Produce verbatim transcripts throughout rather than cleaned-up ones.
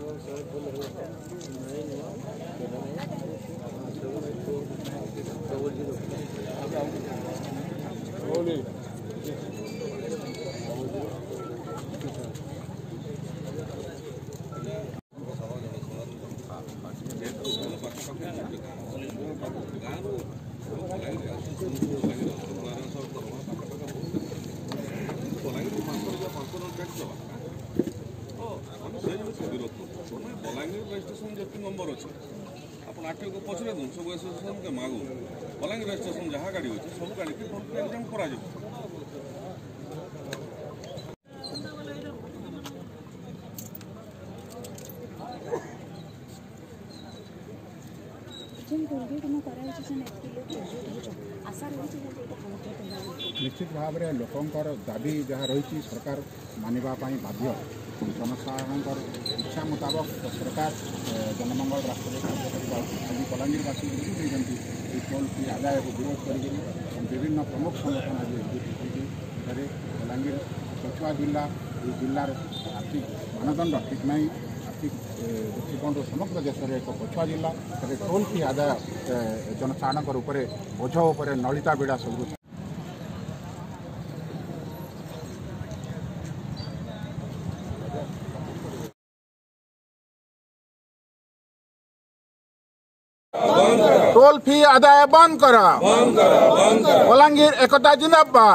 Balangir registration जो number अच्छे आप आरटीओ को पचरे दूँ सब एसोसिएशन के मागू बलांगीर रजिस्ट्रेशन जहाँ गाड़ी अच्छे सब गाड़ी की टोल फ्री एग्जाम करा निश्चित भाव में लोकंर दाबी जहाँ रही सरकार मानवाई बाध्य जनसाधारण इच्छा मुताबक सरकार जनमंगल रास्ता आज बलांगीरवासी टोल फी आदाय को विरोध कर विभिन्न प्रमुख संगठन आज एवं बलांगीर पछुआ जिला ये जिलार आर्थिक मानदंड ठीक नहीं आर्थिक दृष्टिकोण समग्र देश में एक पछुआ जिला तेरे टोल फी आदाय जनसाधारण बोझ उपर नलिता बेड़ा सब टोल फी आदाय बंद कर बलांगीर एकता जिंदाबाद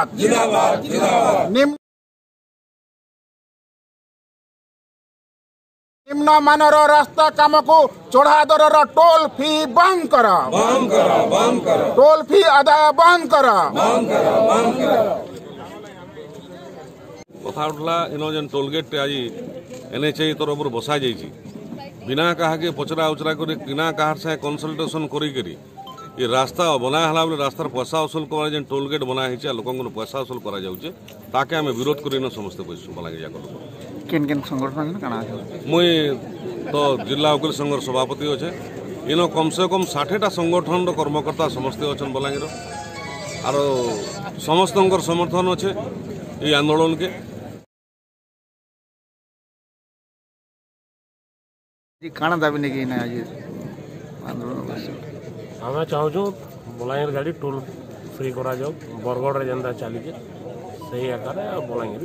निम्न मानर रास्ता काम को चढ़ा दर टोल फी बंद कर टोल फी आदाय बंद कर कथा उठला इन जेन टोलगेट आज एनएचए तरफ बसा जाइए बिना कहा के पचरा उचरा कर बिना कहार से कनसल्टेशन करी ये रास्ता बनाला बोले रास्तार पैसा वसूल कर जेन टोलगेट बनाई लोक पैसा वसूल करा जाउचे ताके आम विरोध कर समस्ते बसु बलांगीर जाक लोक केन केन संगठन काना मुई तो जिला वकील संघर सभापति अच्छे इन कम से कम षाठीटा संगठन कर्मकर्ता समस्ते अच्छा बलांगीर आर समस्त समर्थन अच्छे ये आंदोलन के काना दाबी नहीं आज आंदोलन आम चाहूँ बलांगीर गाड़ी टोल फ्री करा जाओ बरगढ़ जेनता चली से आकार बलांगीर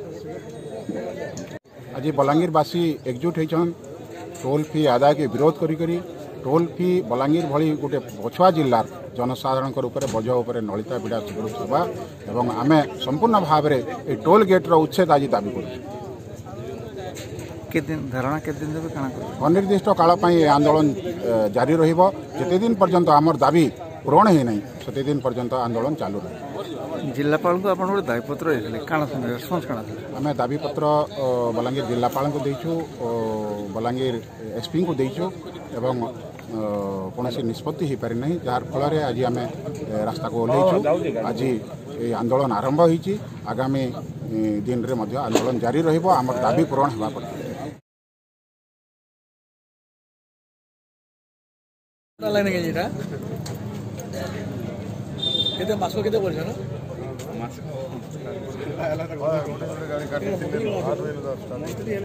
आज बलांगीरवासी एकजुट होती टोल फी आदाय के विरोध करी करी टोल फी बलांगीर भली गोटे पछुआ जिलार जनसाधारण बोझ उपर नलिता बिड़ा सेवा एवं आम संपूर्ण भाव में ये टोल गेट्र उच्छेद आज दाबी कर धारणा के दिन अनिर्दिष्ट काल आंदोलन जारी रते दिन पर्यंत आमर दाबी पूरण ही नहीं से दिन पर्यंत आंदोलन चालू रही जिलापाल को आप दाबीपत्र रेस्पन्स आम दाबीपत्र बलांगीर जिलापाल को देचु बलांगीर एसपी को देचु एवं कौन निष्पत्ति हो पारि नहीं जार फल आज आम रास्ता को ओह्लैचु आज ये आंदोलन आरंभ होती आगामी दिन में आंदोलन जारी रमर दाबी पूरण होगा पर केते मास को केते बोलछ ना मास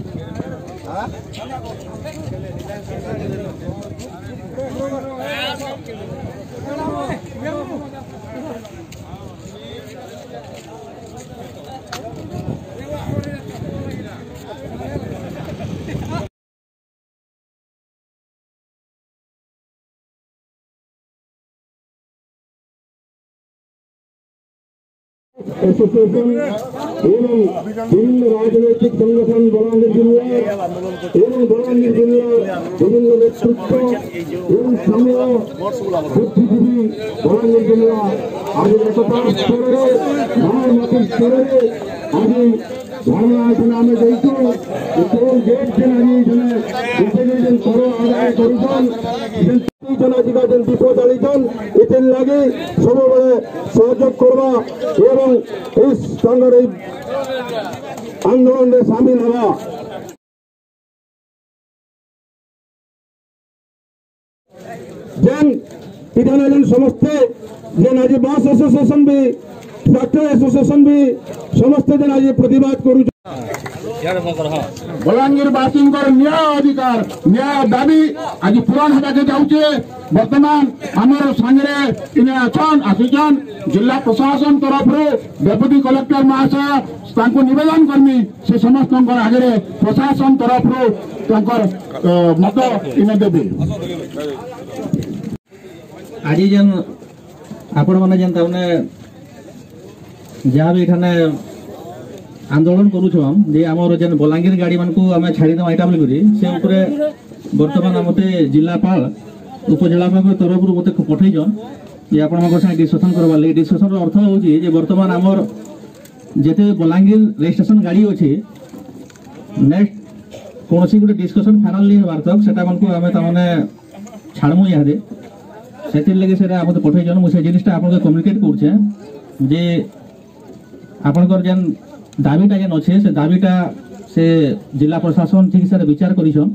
हाँ एसोसिएशन एवं विभिन्न राजनैतिक संगठन बलांगीर जिला एवं बलांगीर जिला विभिन्न नेतृत्व एवं समूह बुद्धिजीवी बलांगीर जिला आज एकता स्तरे भावनात्मक स्तरे आज धारणा नाम दैतो टोल गेट के नानी जने इंटेलिजेंस करो आदाय करिसन जना जिगा जन दीप जालिसन इतिन लागे सब बड़े सहयोग करवा एवं इस संगर आंदोलन में शामिल हवा जन इधर जन समस्ते जन आज बस एसोसिएशन भी ट्रैक्टर एसोसिएशन भी समस्ते जन आज प्रतिवाद करू बलांगीर बासी न्याय अधिकार न्याय दाबी आज पूरण होगा जाऊे बर्तमान आमर सांगे इन अच्छन आसीचन जिला प्रशासन तरफ डेप्यूटी कलेक्टर महाशय नवेदन करमी से समस्त आगे प्रशासन तरफ मत इन देवी आज जेन आपण मैंने जेन तमने जहाँ भी इठाने आंदोलन करूछन जे आमर जेन बलांगीर गाड़ी मान को आम छाड़ीदेमा यहाँ बोली से बर्तमान मते जिलापाल उपजिलापाल तरफ मत पठेचन जे आपण डिस्कसन करवा लगे डिस्कसन अर्थ हूँ बर्तमान आमर जिते बलांगीर रजिस्ट्रेशन गाड़ी अच्छे नेक्स्ट कौन गोटे डिस्कसन फाइनाल नहीं होबार तक से छाड़मु यहाँ से लगे से पठेचन मुझे जिनटा आप कम्युनिकेट करुचे जे आपणकर जेन दाबीटा जेन अच्छे से दाबीटा से जिला प्रशासन ठीक से विचार करिछन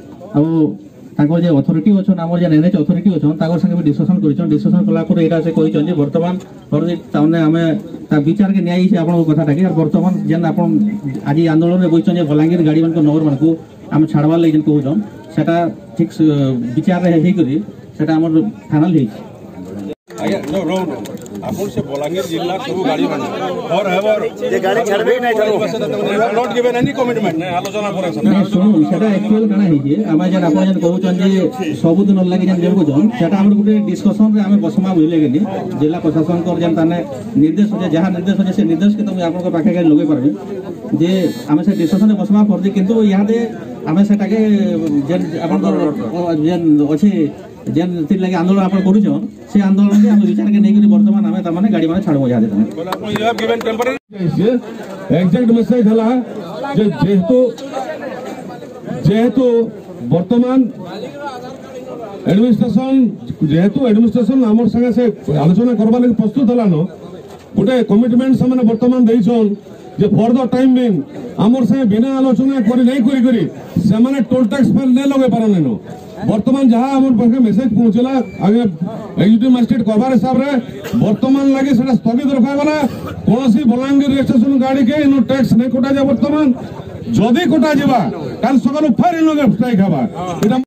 आउ जे अथॉरिटी अच्छन आम जेन एनएच अथॉरिटी अच्छन ताकर संगे भी डिस्कसन करिछन डिस्कसन कला पर एटा से कहिछन जे वर्तमान ताने आमे ता विचार के न्याय से आपन कथाटा के वर्तमान जेन आपन आज आंदोलन में बइछन जे बलांगीर गाड़ी मान को नंबर मान को आम छाड़वा ले जेन कहउछन सेटा ठीक विचार रे हे करी सेटा हमर फाइनल हे आज्ञा नो रो आपन से बलांगीर जिला सब गाड़ी मान और हेवर जे गाड़ी छाड़बे नै छाड़ो नॉट गिवन एनी कमिटमेंट नै आलोचना करे सुनो सेटा एक्चुअल काना हे जे आमा जन आपन जन कहउछन जे सब दिन लागि जन जेको जन सेटा हमर गुटे डिस्कशन रे हमें बसमा बुझले गेनी जिला प्रशासन कर जन ताने निर्देश जे जहां निर्देश जे से निर्देश के तुम आपन को पाखे के लगे परबे जे हमें से डिस्कशन रे बसमा कर दे किंतु यहाँ दे हमें सेटा के जन आपन जन अछि जेन तिर लगे आंदोलन आप करूछन से आंदोलन के हम विचार के नहीं वर्तमान हमें तमाने गाड़ी माने छाड़बो जा देता बोला अपन you have given temporary exact message हला जे जेहेतु जेहेतु वर्तमान एडमिनिस्ट्रेशन जेहेतु एडमिनिस्ट्रेशन हमर संगे से आलोचना करबा लागि प्रस्तुत हला न गोटे कमिटमेंट से माने वर्तमान देइछन जे फॉर द टाइम बिंग हमर से बिना आलोचना करी नहीं करी करी से माने टोल टैक्स पर नै लगे पारने न वर्तमान जहाँ आम पाखे मेसेज पहुंचला आगे एग्जीक्यूटिव मजिस्ट्रेट कहबार हिसाब से वर्तमान लगे स्थगित रखा कौन बलांगीर रजिस्ट्रेशन गाड़ी के इन टैक्स नहीं कटा जाए वर्तमान जदि कटा जावा कल सकाल फेर इन स्ट्राइक हवा